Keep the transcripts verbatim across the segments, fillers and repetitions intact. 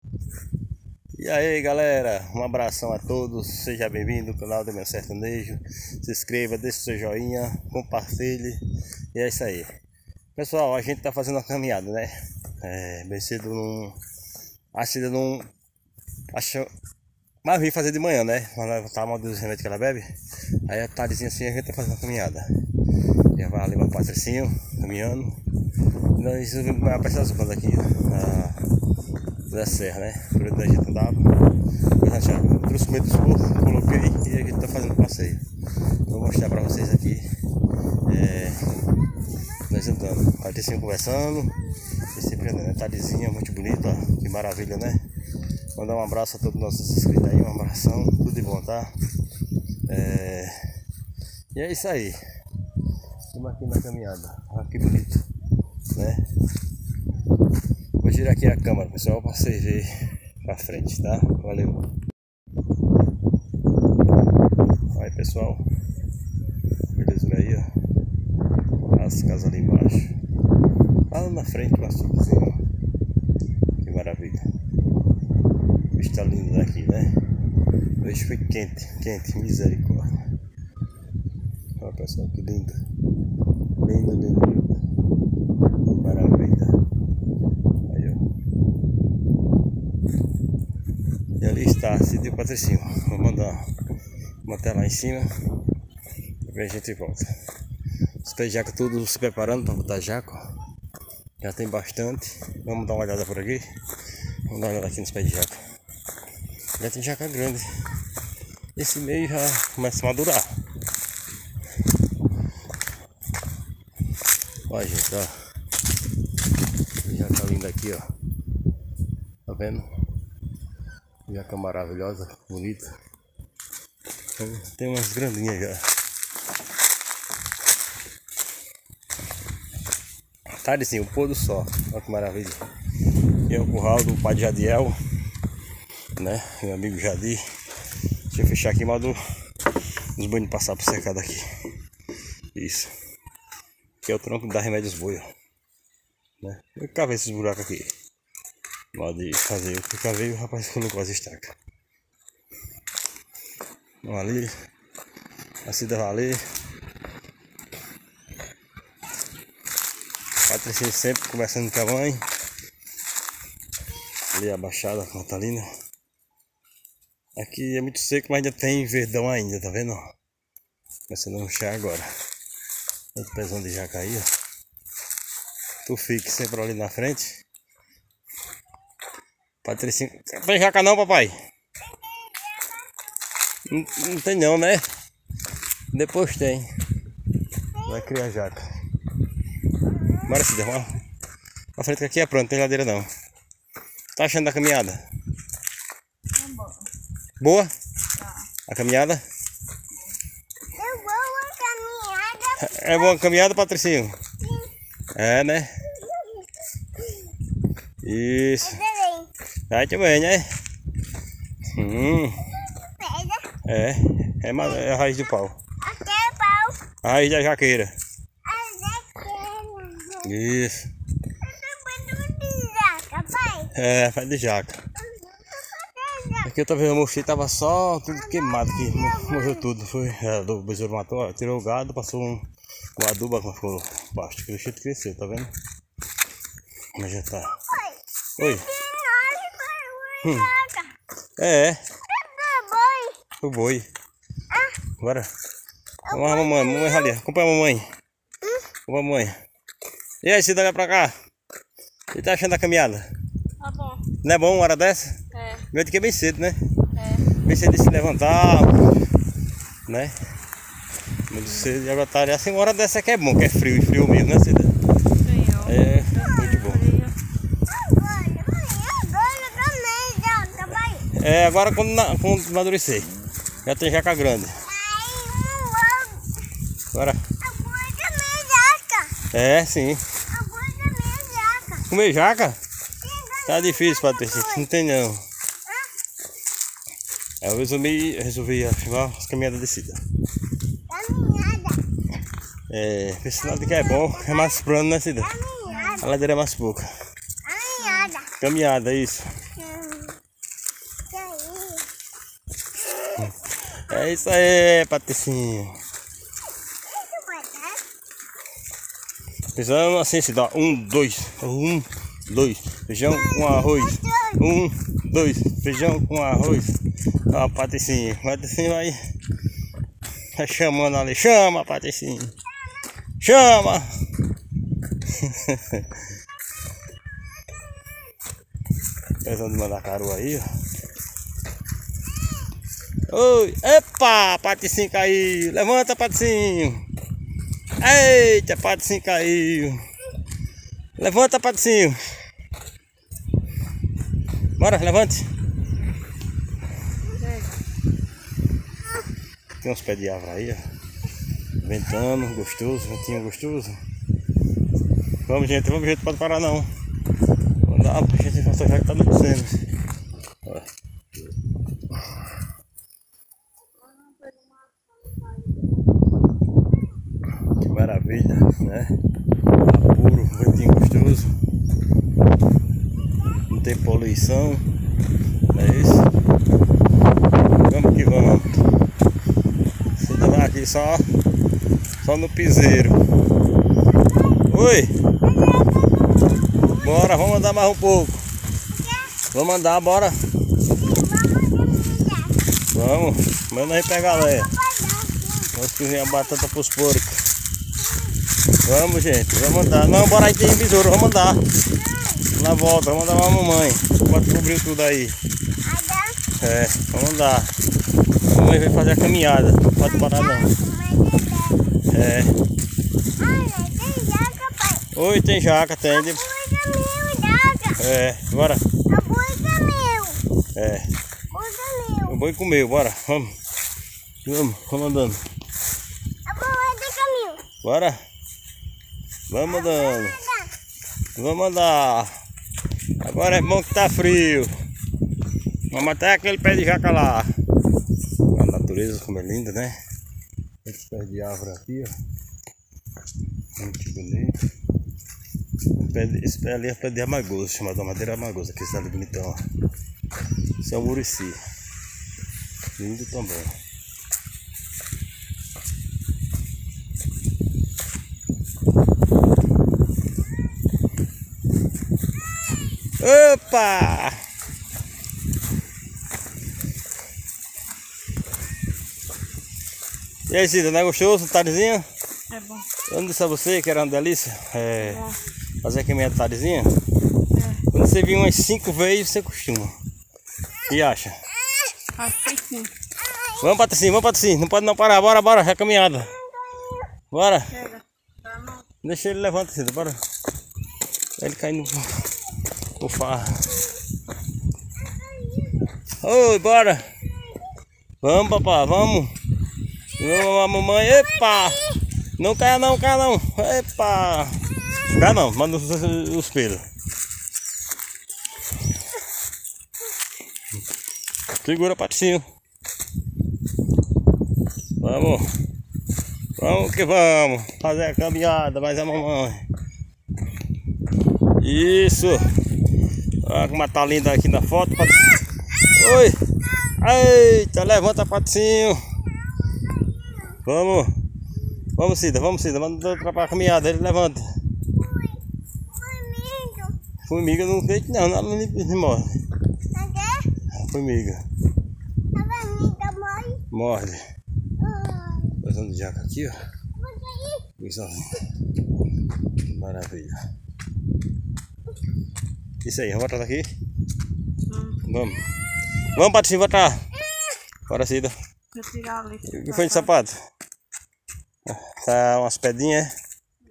E aí galera, um abração a todos, seja bem-vindo ao canal do Meu Sertanejo. Se inscreva, deixe seu joinha, compartilhe. E é isso aí. Pessoal, a gente tá fazendo uma caminhada, né? É, bem cedo não... Acho que ainda não... Acho... Mas vim fazer de manhã, né? Mas tá mal dos remédios que ela bebe. Aí a tardezinha assim a gente tá fazendo uma caminhada. Já vai ali para Patricinho, caminhando. Nós vamos apressar as bandas aqui na... da serra, né? Por onde a gente andava. Depois eu trouxe o meio dos porcos, coloquei e a gente tá fazendo passeio. Vou mostrar pra vocês aqui. É... Nós andando, Patricinho conversando. E sempre andando, tardezinha muito bonita, ó. Que maravilha, né? Mandar um abraço a todos os nossos inscritos aí, um abração, tudo de bom, tá? É... E é isso aí. Estamos aqui na caminhada, olha que bonito, né? Vou girar aqui a câmera, pessoal, para vocês verem pra frente, tá? Valeu! Aí, pessoal, beleza aí, ó. As casas ali embaixo. Lá na frente, o açudezinho, ó. Que maravilha! Está lindo daqui, né? Hoje foi quente, quente, misericórdia. Olha pessoal, que lindo. Lindo, lindo, lindo. Maravilha. Aí, ó. E ali está a Cidade Patricinho. Vou mandar manter lá em cima. E a gente volta. Os pés de jaca tudo se preparando para botar jaca. Já tem bastante. Vamos dar uma olhada por aqui. Vamos dar uma olhada aqui nos pés de jaca. Já tem jaca grande. Esse meio já começa a madurar. Olha, gente, ó. Jaca linda aqui, ó. Tá vendo? Jaca maravilhosa, bonita. Tem umas grandinhas já. Tarde sim, o pôr do sol. Olha que maravilha. E é o curral do pai de Jadiel, né? Meu amigo Jadi. Deixa eu fechar aqui, mas do, os bois passar por cercado aqui. Isso. Aqui é o tronco da Remédios Boi, né? Eu cavei esses buracos aqui. Pode fazer. Eu cavei, o rapaz colocou as estacas. Vamos ali. A Cida Valer. Patricinho sempre conversando com a mãe. Ali a Baixada Natalina. Aqui é muito seco, mas ainda tem verdão ainda, tá vendo? Começando a murchar agora. Muito pezão de jaca aí, ó. Tu fique sempre ali na frente. Patricinho. Não tem jaca não, papai? Não, não tem não, né? Depois tem. Vai criar jaca. Bora se derrubar. A frente que aqui é pronto, não tem ladeira não. Tá achando da caminhada? É boa. Boa? Tá. A caminhada? É boa a caminhada. É boa a caminhada, Patricinho? Sim. É, né? Isso. Vai também, né? Hum. É, é, uma, é a raiz do pau. Até o pau. A raiz da jaqueira. Isso. É, faz de jaca. Aqui eu tava vendo o mosquito, tava só tudo queimado aqui, morreu tudo. Foi, é, o besouro matou, ó, tirou o gado, passou um, um adubo com ficou baixo, que o jeito cresceu, tá vendo? Mas já tá. Oi. Hum. É. O boi. Bora. Vamos lá, mamãe, mamãe ali, acompanha a mamãe. Acompanha a mamãe. E aí, Cida, olha pra cá. O que tá achando da caminhada? Tá bom. Não é bom uma hora dessa? É. Meu de que é bem cedo, né? É. Bem cedo de se levantar, né? Muito cedo. E agora tá ali assim, uma hora dessa que é bom, que é frio, e frio mesmo, né, Cida? Frio. É, muito bom. É, agora quando, na, quando amadurecer. Já tem jaca grande. Agora. É, sim. Comer jaca? Tá difícil, Patrícia. Não tem não. Eu resolvi, resolvi filmar as caminhadas de Cida. Caminhada. É, esse lado que é bom, é mais plano, né, Cida? A ladeira é mais pouca. Caminhada. Caminhada, isso. É isso aí, Patricinho. Precisamos assim, se dá um, dois, um, dois, feijão com arroz, um, dois, feijão com arroz. Ó, Patricinho, Patricinho vai, vai chamando ali, chama, Patricinho, chama. Pensando de mandar caro aí, ó. Oi, epa, Patricinho caiu, levanta, Patricinho. Eita, Patricinho caiu. Levanta, Patricinho. Bora, levante. Tem uns pés de árvore aí, ó. Ventando, gostoso, ventinho gostoso. Vamos, gente, vamos, gente, pode parar não. Vamos dar pra gente mostrar já que tá descendo. Que maravilha, né? Tá puro, ventinho gostoso. Não tem poluição. Não é isso? Vamos que vamos. Você tá aqui só, só no piseiro. Oi! Bora, vamos andar mais um pouco. Vamos andar, bora. Vamos, mas nós pegar a lenha. Vamos cozinhar batata pros porcos. Vamos, gente, vamos andar. Não, bora aí, tem besouro, vamos andar. Na volta, vamos andar com a mamãe. Pode cobrir tudo aí. É, vamos andar. A mamãe vai fazer a caminhada. Não pode parar não. É. Oi, tem jaca, tem. É, bora. É. O boi comeu, bora. Vamos. Vamos, vamos andando. Bora. Vamos andando. Vamos andar. Agora é bom que tá frio. Vamos até aquele pé de jaca lá. A natureza como é linda, né? Esse pé de árvore aqui, ó. Muito bonito. Esse pé ali é pé de amagoso, chamado madeira amagosa, que está ali bonitão, ó. Esse é o murici. Lindo também. Opa! E aí, Cida, não é gostoso? Tardezinha? É bom. Eu não disse a você que era uma delícia é, é. fazer a caminhada tardezinha? É. Quando você vir umas cinco vezes, você costuma. E acha? Acho que sim. Vamos, Patricinho, vamos, Patricinho. Não pode não parar, bora, bora, é a caminhada. Bora. Chega. Deixa ele levanta, Cida, bora. Ele cai no, no farro. Oi, bora. Vamos, papai, vamos. Vamos, mamãe. Epa! Não caia não, caia não. Epa! Caia não, manda os, os pelos. Segura, Patricinho. Vamos. Vamos que vamos. Fazer a caminhada, mais a mamãe. Isso. Olha como tá linda aqui na foto, Patricinho. Oi. Eita, levanta, Patricinho. Vamos. Vamos, Cida, vamos, Cida. Manda pra caminhada, ele levanta. Formiga. Formiga não deita não, ela não morre. Formiga. A formiga morre? Morre. Fazendo jaca aqui, ó. Isso aí. Maravilha. Isso aí, vamos voltar daqui? Hum. Vamos. Vamos, Patricinho, voltar. Bora, Cida. Vou tirar ali. O que foi de sapato? Tá umas pedrinhas, é?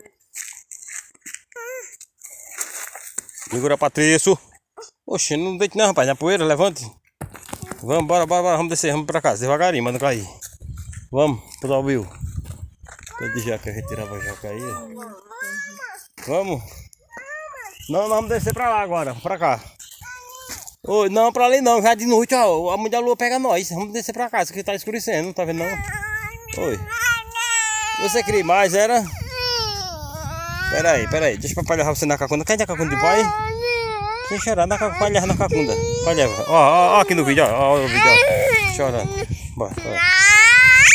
Segura, Patrício. Oxe, não deite não, rapaz. Na poeira, levante. Vamos, bora, bora, bora. Vamos descer, vamos pra casa. Devagarinho, manda cair. Vamos, pro Will. Tô de jaca, retirava a jaca aí. Vamos. Não, nós vamos descer pra lá agora, pra cá. Oi, não, pra ali não, já de noite, ó. A mãe da lua pega nós. Vamos descer pra cá, isso aqui tá escurecendo, não tá vendo não? Oi. Você queria mais, era? Pera aí, pera aí. Deixa o papai levar você na cacunda. Quer ir na cacunda de pai? Sem chorar, na cacunda. Pai leva na cacunda. Pai leva. Ó, ó, ó aqui no vídeo, ó. Ó o vídeo, ó. Chorando. Bora, bora.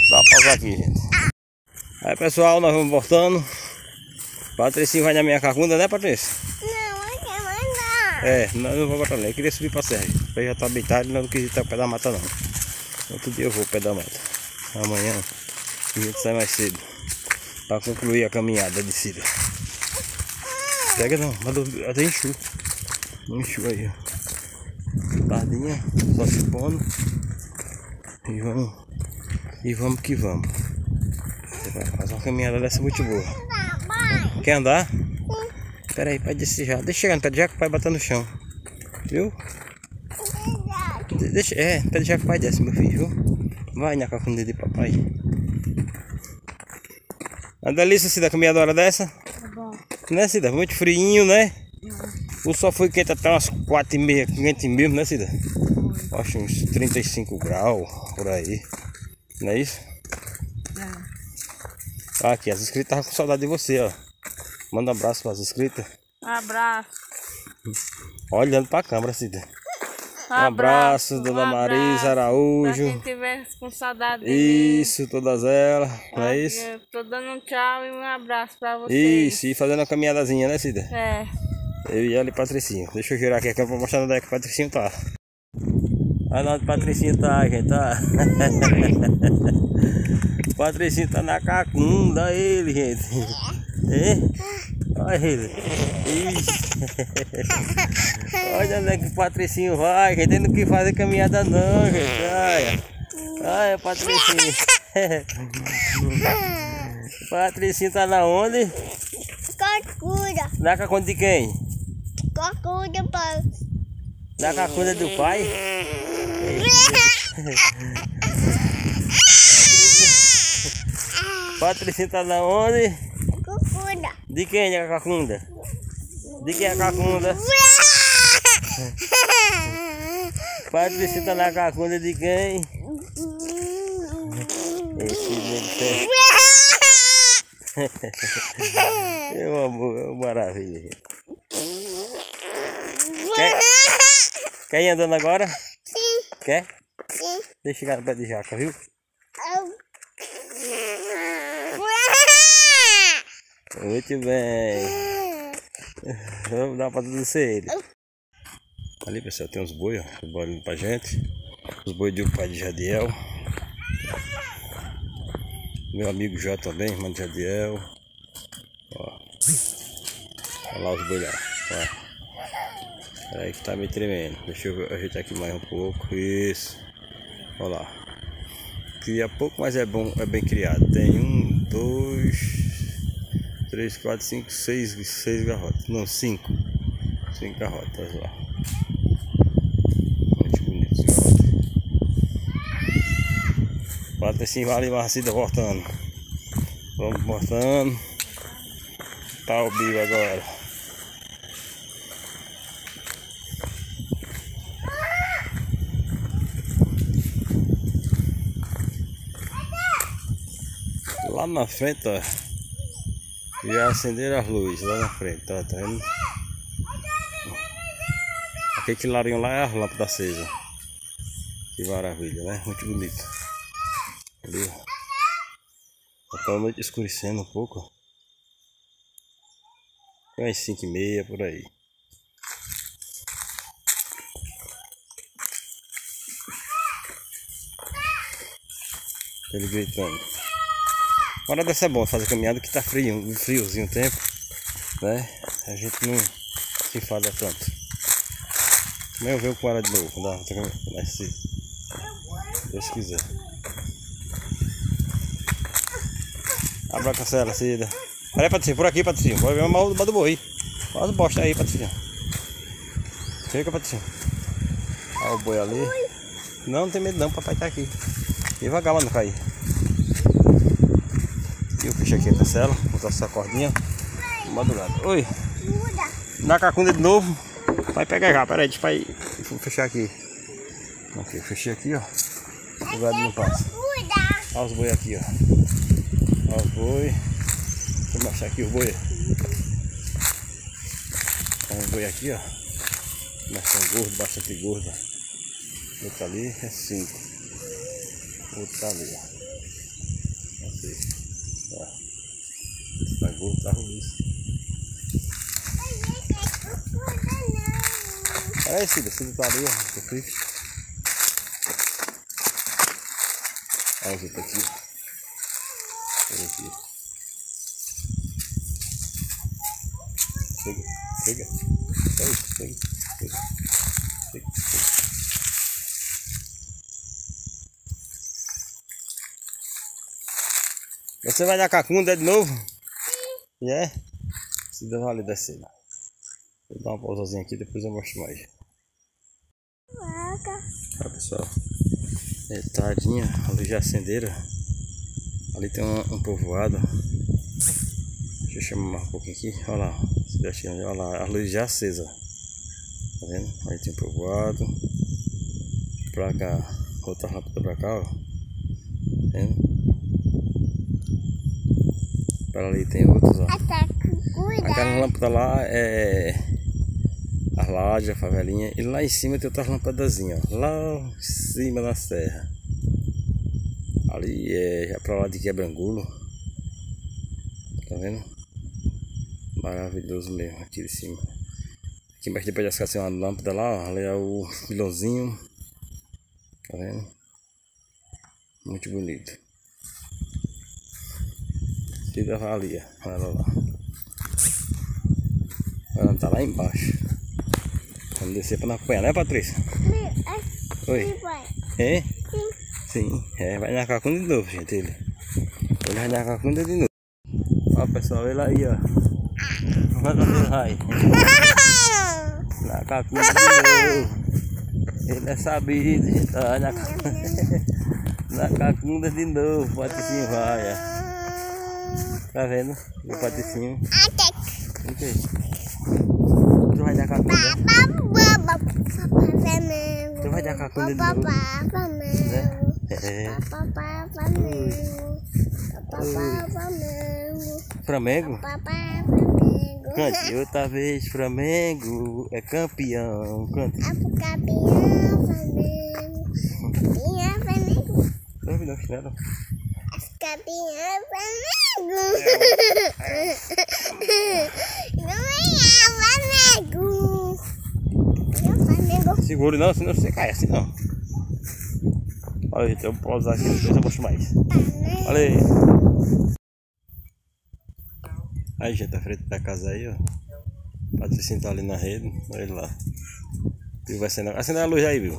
Dá uma pausa aqui, gente. Aí, pessoal, nós vamos voltando. Patricinho vai na minha cacunda, né, Patrícia? Não, eu quero andar. É, nós não vamos botar não. Eu queria subir pra serra. Eu já tá bem tarde, não quis ir até o pé da mata, não. Outro dia eu vou pro pé da mata. Amanhã a gente sai mais cedo pra concluir a caminhada de Cida. Pega não, mas até enxu. Enxu aí, ó. Tardinha, só se pondo. E vamos. E vamos que vamos. Fazer uma caminhada dessa muito boa. Quer andar? Pera aí, pai, descer já. Deixa eu chegar no pé de jaca, o pai botar no chão. Viu? Deixa, é, pé de jaca, o pai desce, meu filho, viu? Vai na cacunda de papai. A delícia, Cida, caminhada hora dessa? Tá bom. Né, Cida? Muito friinho, né? O sol foi quente até umas quatro e meia, quente mesmo, né, Cida? Acho uns trinta e cinco graus por aí. Não é isso? É. Aqui, as inscritas estavam com saudade de você, ó. Manda um abraço para as inscritas. Abraço. Olhando para a câmera, Cida. Um abraço, abraço, dona um Marisa abraço, Araújo. pra quem tiver com saudade de mim. Isso, todas elas, não é isso? Eu tô dando um tchau e um abraço pra vocês. Isso, e fazendo uma caminhadazinha, né, Cida? É. Eu e ela e Patricinho. Deixa eu girar aqui a câmera pra mostrar onde é que o Patricinho tá. Olha onde o Patricinho tá, gente, tá? O Patricinho tá na cacunda, olha ele, gente. É? Olha ele. Olha onde é que o Patricinho vai, gente. Ele não quis fazer caminhada não, gente. Olha. Olha o Patricinho. O Patricinho tá na onde? Cacunda. Na cacunda de quem? Cacunda, pai. Na cacunda do pai? Patricinho tá na onde? Cacunda. De quem é a cacunda? De quem é a cacunda? Patricinho tá na cacunda de quem? Esse nego meu amor, é uma maravilha. Quer, quer ir andando agora? Sim. Quer? Sim. Deixa eu chegar no pé de jaca, viu? Muito bem. Vamos dar uma patada ele. Ali, pessoal, tem uns boi, ó. Os boi ali pra gente. Os boi de um pai de Jadiel. Meu amigo Jó também, irmão de Jadiel. Ó. Olha lá os boi lá. Ó. Peraí que tá me tremendo. Deixa eu ajeitar aqui mais um pouco. Isso. Olha lá. Cria pouco, mas é bom, é bem criado. Tem um, dois, três, quatro, cinco, seis, seis garrotas. Não, cinco. Cinco garrotas lá. Muito bonitos os garrotas. Bate assim, vale uma Cida voltando. Vamos voltando. Tá o bio agora. Lá na frente, ó, já acenderam as luzes lá na frente, ó, tá vendo? Aquele clarinho lá é a lâmpada acesa. Que maravilha, né? Muito bonito. Ali, ó. Tá a noite escurecendo um pouco, ó. Umas cinco e meia por aí. Ele gritando. Hora dessa é bom fazer caminhada que tá frio, friozinho o tempo, né? A gente não se enfada tanto. Amanhã eu venho com ela de novo, quando ela começa, se Deus quiser. Abra a cancela, Cida. Peraí, Patricinho, por aqui, Patricinho. Vai ver uma mal do boi. Olha as bostas aí, Patricinho. Chega, Patricinho. Olha o boi ali. Não, não tem medo não, papai tá aqui. Devagar, mas não cair. Eu fechei aqui a cancela, vou botar essa cordinha. Madrugada. Oi. Na cacunda de novo. Vai pegar já, peraí, deixa eu ir. Vou fechar aqui. Aqui, eu fechei aqui, ó. O gado não passa. Olha os boi aqui, ó. Olha os boi. Deixa eu mostrar aqui o boi. Olha os boi aqui, ó. Mas são gordos, bastante gordos. Outro ali é cinco. Outro tá ali, ó. burro, tá ruim. Aí, Cida, Cida tá ali, ó. Tô frito. Olha o jeito aqui. Olha aqui. Chega, chega. Chega, chega, chega. Chega, chega. Você vai dar cacunda de novo? Sim. É? Cida vai ali descer. Vou dar uma pausazinha aqui, depois eu mostro mais. Olha, pessoal. É tardinha, a luz já acenderam. Ali tem um, um povoado. Deixa eu chamar mais um pouquinho aqui. Olha lá, olha lá, a luz já acesa. Tá vendo? Aí tem um povoado. Pra cá, outra lâmpada pra cá, ó. Tá vendo? Para ali tem outros, ó. Aquela lâmpada lá é a laje, a favelinha. E lá em cima tem outras lâmpadazinhas, ó. Lá em cima na serra. Ali é já pra lá de Quebrangulo. Tá vendo? Maravilhoso mesmo aqui de cima. Aqui embaixo depois de ficar uma lâmpada lá, ó. Ali é o pilãozinho. Tá vendo? Muito bonito. Cida vai ali, ó. Olha lá. Ela tá lá embaixo. Vamos descer pra não apanhar, né, Patrícia? Oi. É? Sim. Sim. É, vai na cacunda de novo, gente. Ele, ele vai na cacunda de novo. Ó, pessoal, ele aí, ó. Olha onde ele vai. Na cacunda de novo. Ele é sabido, gente. Vai na cacunda. Na cacunda de novo. O Patricinho vai, ó. Tá vendo? O Patricinho. O que? Tu vai dar cacunda? Tu vai dar cacunda de novo? É. É. Flamengo? Cante. Outra vez Flamengo é campeão. Cante. Campeão, Flamengo. Campeão, Flamengo. Não me dá chinelo. Campeão, Flamengo. Flamengo. Flamengo. Segure não, senão você cai assim não. Olha, gente, eu vou pausar aqui, depois eu mostro mais. Olha aí. Aí, gente, a frente da casa aí, ó. O Patricinho tá ali na rede, olha ele lá. Viu, vai acender, acender a luz aí, viu?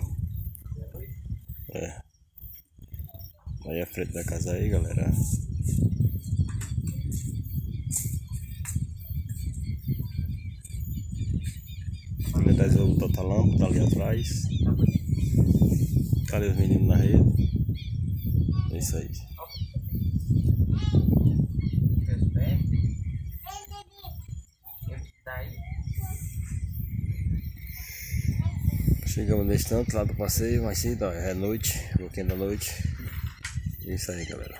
É. Aí a frente da casa aí, galera. Ali atrás o outra lâmpada, tá ali atrás. Tá ali os meninos na rede. É isso aí. Chegamos nesse tanto lá do passeio, mais cedo, ó, é noite, um pouquinho da noite. É isso aí, galera.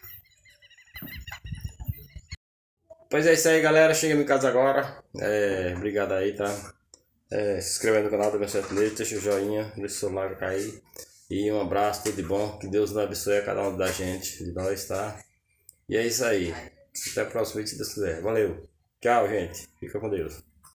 Pois é isso aí, galera. Cheguei em casa agora. É, obrigado aí, tá? É, se inscreva no canal do meu sertanejo, deixa o joinha, deixa o seu like cair. E um abraço, tudo de bom. Que Deus nos abençoe a cada um da gente, de nós, tá? E é isso aí. Até o próximo vídeo, se Deus quiser. Valeu. Tchau, gente. Fica com Deus.